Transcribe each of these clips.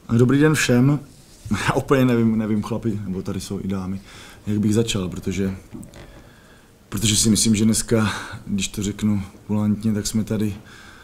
Dobrý den všem. Já úplně nevím chlapi, nebo tady jsou i dámy, jak bych začal, protože si myslím, že dneska, když to řeknu kulantně, tak jsme tady,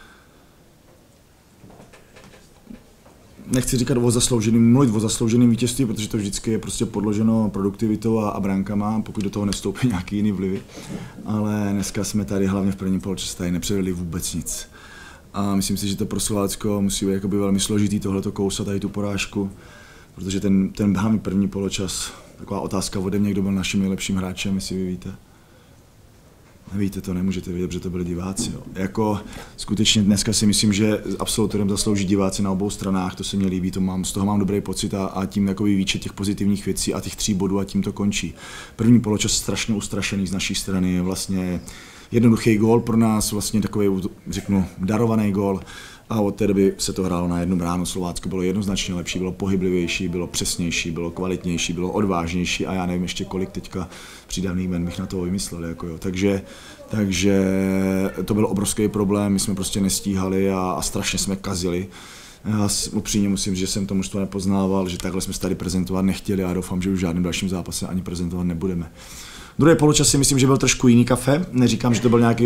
nechci říkat mluvit o zaslouženém vítězství, protože to vždycky je prostě podloženo produktivitou a brankama, pokud do toho nevstoupí nějaký jiný vlivy. Ale dneska jsme tady hlavně v prvním poločase tady nepředvedli vůbec nic. A myslím si, že to pro Slovácko musí být jakoby velmi složitý tohleto kousat, tady tu porážku, protože ten hlavní první poločas, taková otázka ode mě, kdo byl naším nejlepším hráčem, jestli vy víte. Nevíte to, nemůžete vědět, že to byli diváci. Jo. Jako skutečně dneska si myslím, že absolutorium zaslouží diváci na obou stranách, to se mně líbí, z toho mám dobrý pocit a tím takový výčet těch pozitivních věcí a těch 3 bodů a tím to končí. První poločas strašně ustrašený z naší strany, vlastně jednoduchý gól pro nás, vlastně takový, řeknu, darovaný gól. A od té doby se to hrálo na jednu bránu. Slovácko bylo jednoznačně lepší, bylo pohyblivější, bylo přesnější, bylo kvalitnější, bylo odvážnější a já nevím ještě kolik teďka přídavných jmen bych na to vymyslel. Jako jo. Takže to byl obrovský problém, my jsme prostě nestíhali a strašně jsme kazili. Já upřímně musím říct, že jsem to mužstvo nepoznával, že takhle jsme se tady prezentovat nechtěli a doufám, že už v žádném dalším zápase ani prezentovat nebudeme. Druhý poločas si myslím, že byl trošku jiný kafe, neříkám, že to byl nějaký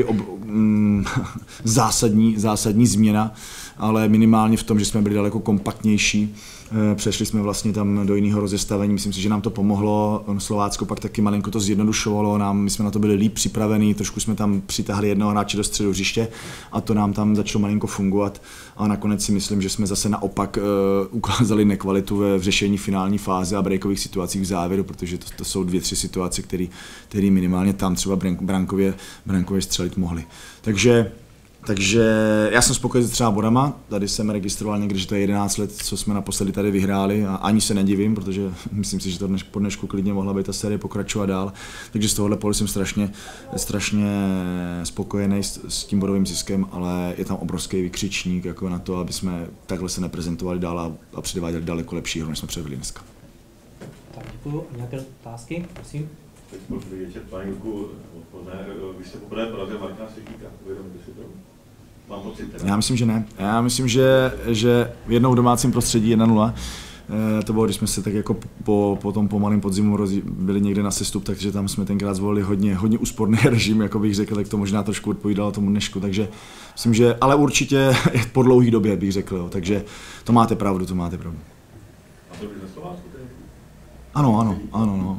zásadní změna, ale minimálně v tom, že jsme byli daleko kompaktnější, přešli jsme vlastně tam do jiného rozestavení, myslím si, že nám to pomohlo, Slovácko pak taky malinko to zjednodušovalo, my jsme na to byli líp připravení, trošku jsme tam přitáhli jednoho hráče do středu hřiště a to nám tam začalo malinko fungovat a nakonec si myslím, že jsme zase naopak ukázali nekvalitu v řešení finální fáze a breakových situacích v závěru, protože to jsou 2-3 situace, které minimálně tam třeba brankově střelit mohli. Takže já jsem spokojený s třeba bodama, tady jsem registroval někdy, že to je 11 let, co jsme naposledy tady vyhráli a ani se nedivím, protože myslím si, že to po dnešku klidně mohla být ta série pokračovat dál. Takže z tohohle pohledu jsem strašně spokojený s tím bodovým ziskem, ale je tam obrovský vykřičník jako na to, aby jsme takhle se neprezentovali dál a předváděli daleko lepší hru, než jsme předvedli dneska. Tak děkuju. Nějaké otázky? Prosím. Teď byl večer, pane Jurku, odpoledne, vy jste poprvé porazil Martina Světlíka, uvědomíte si to? Mám pocit teda. Já myslím, že ne. Já myslím, že jednou v domácím prostředí 1-0, to bylo, když jsme se tak jako po tom pomalém podzimu byli někde na sestup, takže tam jsme tenkrát zvolili hodně úsporný režim, jako bych řekl, tak to možná trošku odpovídalo tomu dnešku, takže myslím, že, ale určitě po dlouhé době bych řekl, jo, takže to máte pravdu. A to by ze Slovácku tedy? Ano, no.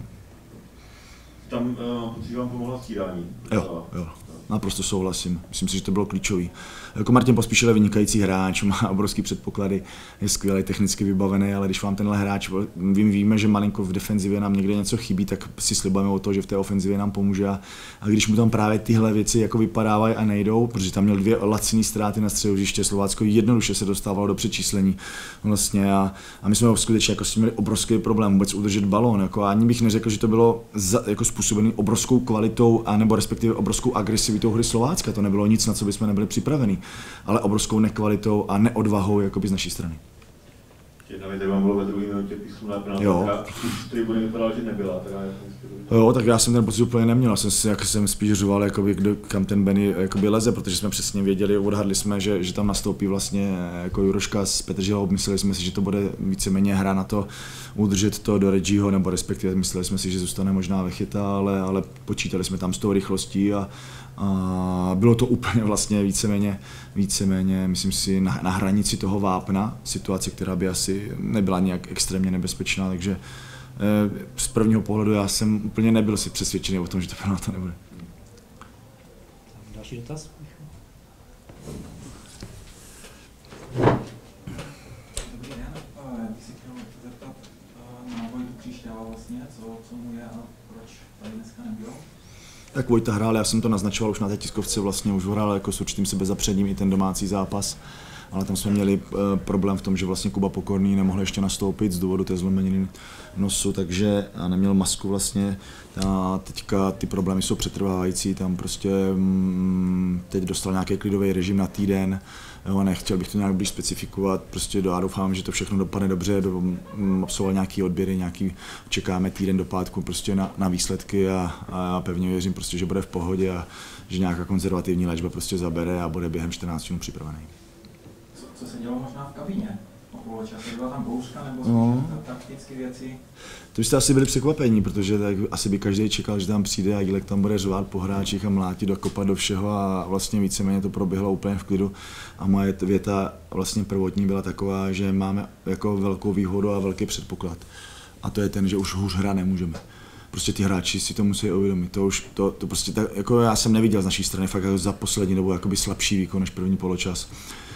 Tam pocit vám pomohla střídání? Jo. Naprosto souhlasím. Myslím si, že to bylo klíčový. Jako Martin Pospíšil je vynikající hráč, má obrovský předpoklady, je skvělý, technicky vybavený, ale když vám tenhle hráč, víme, že malinko v defenzivě nám někde něco chybí, tak si slibujeme o to, že v té ofenzivě nám pomůže. A když mu tam právě tyhle věci jako vypadávají a nejdou, protože tam měl 2 laciné ztráty na středu hřiště, Slovácko jednoduše se dostávalo do přečíslení vlastně a my jsme skutečně jako měli obrovský problém vůbec udržet balón. Jako ani bych neřekl, že to bylo jako způsobené obrovskou kvalitou a nebo respektive obrovskou agresivitou hry Slovácka. To nebylo nic, na co bychom nebyli připraveni, ale obrovskou nekvalitou a neodvahou jakoby z naší strany. Jedna věc, vám bylo ve druhé minutě písmena penalta, z tribuny vypadalo, že nebyla. Jo, tak já jsem ten pocit úplně neměl, jsem spíš řoval, jakoby, kam ten Benny jakoby leze, protože jsme přesně věděli, odhadli jsme, že tam nastoupí vlastně jako Juroška s Petržilou, mysleli jsme si, že to bude víceméně hra na to udržet to do Reggieho, nebo respektive mysleli jsme si, že zůstane možná Vechita, ale počítali jsme tam s tou rychlostí a bylo to úplně vlastně víceméně, myslím si, na hranici toho vápna, situace, která by asi nebyla nějak extrémně nebezpečná, takže z prvního pohledu já jsem úplně nebyl si přesvědčený o tom, že to penalta nebude. Další dotaz? Dobrý den, já bych si chtěl zeptat na Vojtu Kříšťála vlastně, co mu je a proč tady dneska nebyl? Tak Vojta hrál, já jsem to naznačoval už na té tiskovce, vlastně už hrál jako s určitým sebezapředním i ten domácí zápas, ale tam jsme měli problém v tom, že vlastně Kuba Pokorný nemohl ještě nastoupit z důvodu té zlomeniny nosu, takže a neměl masku vlastně a teďka ty problémy jsou přetrvávající, tam prostě teď dostal nějaký klidový režim na týden, jo, nechtěl bych to nějak blíž specifikovat, prostě já doufám, že to všechno dopadne dobře, absolvoval nějaký odběry, čekáme týden do pátku prostě na výsledky a pevně věřím prostě, že bude v pohodě a že nějaká konzervativní léčba prostě zabere a bude během 14 dnů připravený. Co se dělo možná v kabině? o poločase? Byla tam bouřka nebo taktické věci? To byste asi byli překvapení, protože tak asi by každý čekal, že tam přijde a Jílek tam bude řvát po hráčích a mlátit a kopat do všeho a vlastně víceméně to proběhlo úplně v klidu. A moje věta vlastně prvotní byla taková, že máme jako velkou výhodu a velký předpoklad. A to je ten, že už hůř hrát nemůžeme. Prostě ty hráči si to musí uvědomit. To prostě tak, jako já jsem neviděl z naší strany fakt jako za poslední dobu jakoby slabší výkon než první poločas.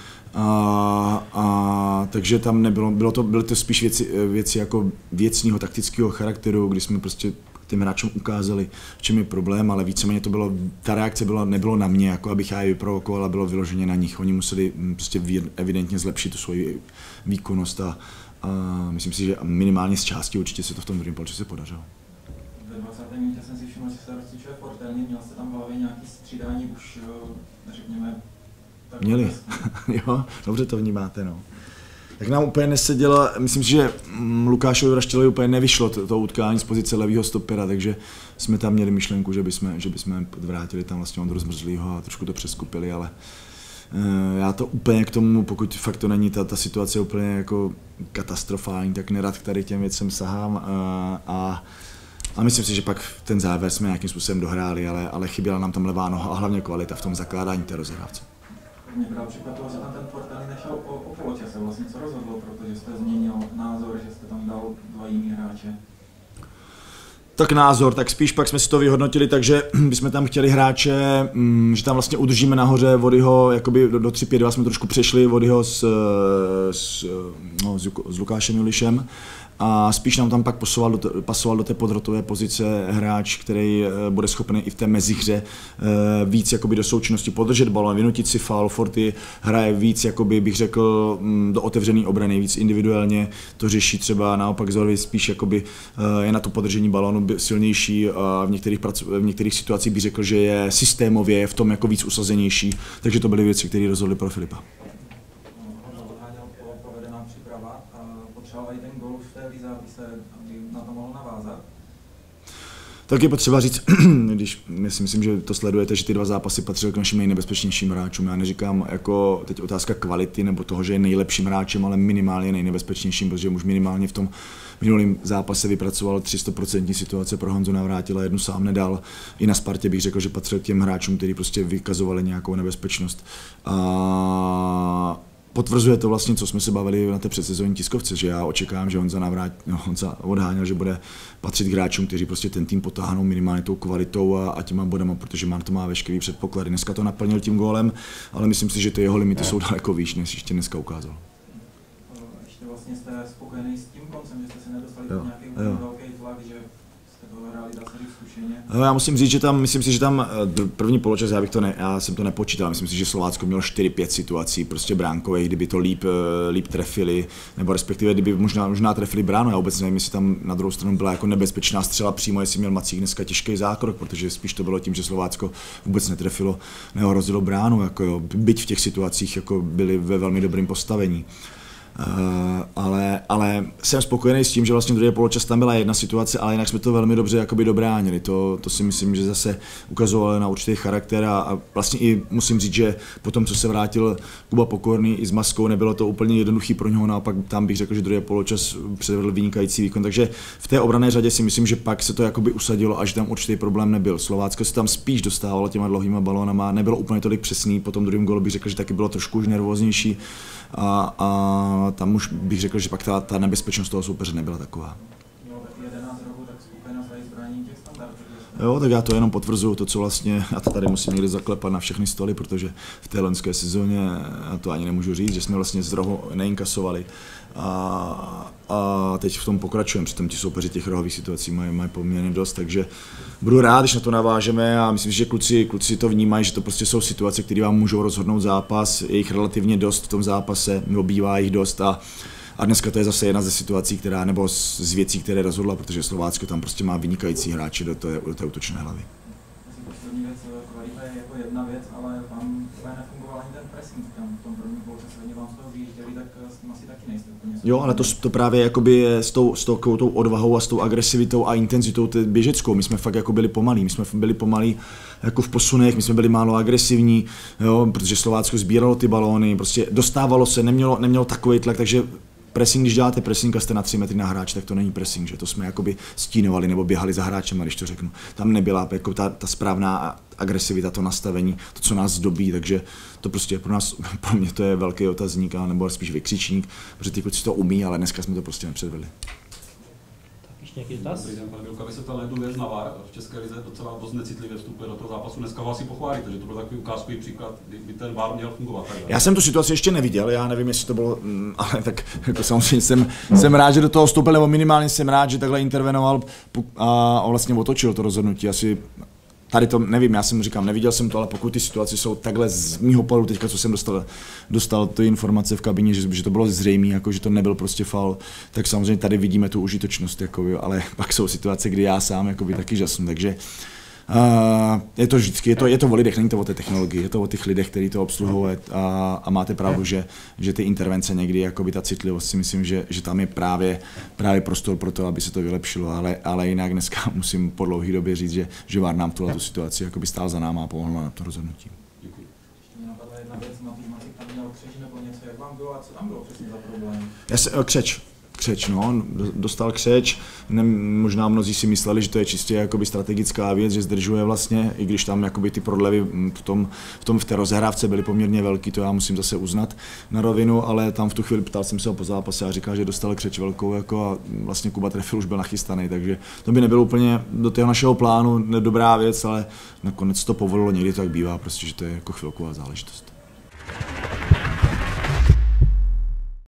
Takže tam byly to spíš věci jako věcného taktického charakteru, kdy jsme prostě těm hráčům ukázali, v čem je problém, ale víceméně ta reakce nebylo na mě, jako abych já je vyprovokoval, ale bylo vyloženě na nich. Oni museli prostě evidentně zlepšit tu svoji výkonnost a myslím si, že minimálně z části určitě se to v tom druhém poločase podařilo. Ve 20. minutě jsem si všiml, že se rozcvičuje Fortelný, měl jste tam v hlavě nějaký střídání už, řekněme, měli, jo, dobře to vnímáte, no. Tak nám úplně nesedělo, myslím si, že Lukášovi Raštilovi úplně nevyšlo to utkání z pozice levýho stopera, takže jsme tam měli myšlenku, že bychom podvrátili tam vlastně Ondru Zmrzlýho a trošku to přeskupili, ale já to úplně k tomu, pokud fakt to není ta situace úplně jako katastrofální, tak nerad k tady těm věcem sahám a myslím si, že pak ten závěr jsme nějakým způsobem dohráli, ale chyběla nám tam levá noha a hlavně kvalita v tom zakládání té rozehrávce. Mě právě překvapilo, že tam ten Fortelný nešel o poločase, vlastně co rozhodlo, protože jste změnil názor, že jste tam dal dva jiný hráče. Tak názor, tak spíš pak jsme si to vyhodnotili, takže bychom tam chtěli hráče, že tam vlastně udržíme nahoře Vodyho, jakoby do 3-5-2 jsme trošku přešli Vodyho s Lukášem Julišem. A spíš nám tam pak pasoval do té podrotové pozice hráč, který bude schopný i v té mezihře víc jakoby do součinnosti podržet balón, vynutit si faul, Forty hraje víc, jakoby bych řekl, do otevřené obrany, víc individuálně to řeší třeba naopak Zorvi spíš jakoby je na to podržení balónu silnější a v některých situacích bych řekl, že je systémově v tom jako víc usazenější, takže to byly věci, které rozhodly pro Filipa. Potřeboval i ten gól v té zápise, aby na to mohl navázat? Tak je potřeba říct, když myslím, že to sledujete, že ty dva zápasy patřily k našim nejnebezpečnějším hráčům. Já neříkám jako teď otázka kvality nebo toho, že je nejlepším hráčem, ale minimálně nejnebezpečnějším, protože už minimálně v tom minulém zápase vypracoval 300% situace pro Honzu Navrátila, jednu sám nedal. I na Spartě bych řekl, že patřil k těm hráčům, kteří prostě vykazovali nějakou nebezpečnost. Potvrzuje to vlastně, co jsme se bavili na té předsezónní tiskovce, že já očekávám, že Honza odháněl, že bude patřit k hráčům, kteří prostě ten tým potáhnou minimálně tou kvalitou a těma bodama, protože to má veškerý předpoklady. Dneska to naplnil tím gólem, ale myslím si, že ty jeho limity jsou daleko výš, než ještě dneska ukázal. Ještě vlastně jste spokojený s tím koncem, že jste se nedostali do nějaký velký tlak, že jste to hráli, dá se říct, zkušeně? Já musím říct, že myslím si, že tam první poločas, já jsem to nepočítal, myslím si, že Slovácko mělo 4-5 situací prostě bránkových, kdyby to líp trefili, nebo respektive kdyby možná trefili bránu, já vůbec nevím, jestli tam na druhou stranu byla jako nebezpečná střela přímo, jestli měl Macík dneska těžký zákrok, protože spíš to bylo tím, že Slovácko vůbec netrefilo, neohrozilo bránu, jako jo, byť v těch situacích jako byli ve velmi dobrém postavení. Ale jsem spokojený s tím, že vlastně druhý poločas tam byla jedna situace, ale jinak jsme to velmi dobře jakoby dobránili. To si myslím, že zase ukazovalo na určitý charakter a vlastně i musím říct, že potom, co se vrátil Kuba Pokorný i s Maskou, nebylo to úplně jednoduchý pro něho, naopak tam bych řekl, že druhý poločas předvedl vynikající výkon, takže v té obranné řadě si myslím, že pak se to jakoby usadilo a že tam určitý problém nebyl. Slovácko se tam spíš dostávalo těma dlouhýma balónama, nebylo úplně tolik přesný, po tom druhém gólu bych řekl, že taky bylo trošku už nervóznější a tam už bych řekl, že pak ta nebezpečnost toho soupeře nebyla taková. Jo, taky 11 roků, tak spokojenost i zbraní těch standardů. Jo, tak já to jenom potvrzuju, to, co vlastně, a to tady musím někdy zaklepat na všechny stoly, protože v té loňské sezóně, já to ani nemůžu říct, že jsme vlastně z rohu neinkasovali a teď v tom pokračujeme, přitom ti soupeři těch rohových situací mají poměrně dost, takže budu rád, když na to navážeme a myslím, že kluci to vnímají, že to prostě jsou situace, které vám můžou rozhodnout zápas, je jich relativně dost v tom zápase, nebo bývá jich dost a dneska to je zase jedna ze situací, nebo z věcí, které rozhodla, protože Slovácko tam prostě má vynikající hráči do té útočné hlavy. Poslední věc, kvalita je jako jedna věc, ale vám úplně nefungoval ani ten pressing tam v tom první poločase hodně vám z toho vyjížděli, tak s tím asi taky nejste úplně. Jo, ale to právě jakoby je s tou odvahou a s tou agresivitou a intenzitou běžeckou. My jsme fakt jako byli pomalí, jako v posunech, my jsme byli málo agresivní, jo, protože Slovácko sbíralo ty balóny, prostě dostávalo se, nemělo takový tlak, takže pressing, když děláte pressing a jste na 3 metry na hráče, tak to není pressing, že to jsme jakoby stínovali nebo běhali za hráčem, když to řeknu. Tam nebyla jako ta správná agresivita, to nastavení, to, co nás zdobí, takže to prostě pro mě to je velký otazník, nebo spíš vykřičník, protože ty kluci to umí, ale dneska jsme to prostě nepředvedli. Ještě nějaký dotaz? Dobrý den, pane Bělka, vy se ptal na jednu věc na VAR. V České lize docela dost necitlivě vstupuje do toho zápasu. Dneska ho asi pochválíte, že to byl takový ukázkový příklad, kdy ten VAR měl fungovat. Já jsem tu situaci ještě neviděl, já nevím, jestli to bylo, ale tak jako samozřejmě jsem rád, že do toho vstoupil, nebo minimálně jsem rád, že takhle intervenoval a vlastně otočil to rozhodnutí. Asi tady to nevím, já jsem říkám, neviděl jsem to, ale pokud ty situace jsou takhle z mýho pohledu teďka, co jsem dostal ty informace v kabině, že to bylo zřejmé, jako že to nebyl prostě faul, tak samozřejmě tady vidíme tu užitočnost, jako, ale pak jsou situace, kdy já sám jakoby, taky žasnu, takže je to vždycky, je to o lidech, není to o té technologii, je to o těch lidech, kteří to obsluhují a máte pravdu, že ty intervence někdy, jakoby ta citlivost, si myslím, že tam je právě prostor pro to, aby se to vylepšilo, ale jinak dneska musím po dlouhé době říct, že VAR nám tu situaci jakoby stál za náma a pomohl na to rozhodnutí. Děkuji. Ještě mě napadla jedna věc, Matík tam měl křeč nebo něco, jak vám bylo a co tam bylo přesně za problém? Křeč, no, dostal křeč, možná mnozí si mysleli, že to je čistě jakoby strategická věc, že zdržuje vlastně, i když tam jakoby ty prodlevy v té rozehrávce byly poměrně velký, to já musím zase uznat na rovinu, ale tam v tu chvíli ptal jsem se ho po zápase a říkal, že dostal křeč velkou jako a vlastně Kuba trefil, už byl nachystaný, takže to by nebylo úplně do toho našeho plánu dobrá věc, ale nakonec to povolilo, někdy to tak bývá, prostě, že to je jako chvilková záležitost.